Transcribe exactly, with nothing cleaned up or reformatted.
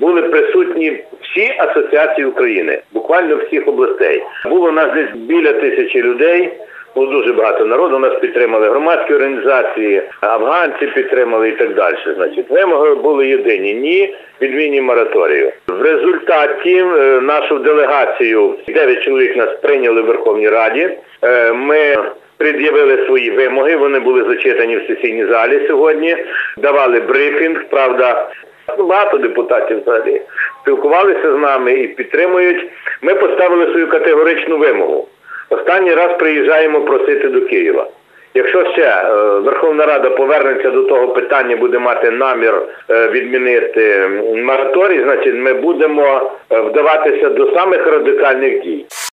були присутні всі асоціації України, буквально всіх областей. Було у нас десь біля тисячі людей. Було дуже багато народу, нас підтримали громадські організації, афганці підтримали і так далі. Значить, вимоги були єдині – ні відміні мораторію. В результаті нашу делегацію, дев'ять чоловік нас прийняли в Верховній Раді. Ми пред'явили свої вимоги, вони були зачитані в сесійній залі сьогодні, давали брифінг, правда, багато депутатів взагалі спілкувалися з нами і підтримують. Ми поставили свою категоричну вимогу. Останній раз приїжджаємо просити до Києва. Якщо ще е, Верховна Рада повернеться до того питання, буде мати намір е, відмінити мораторій, значить ми будемо вдаватися до самих радикальних дій.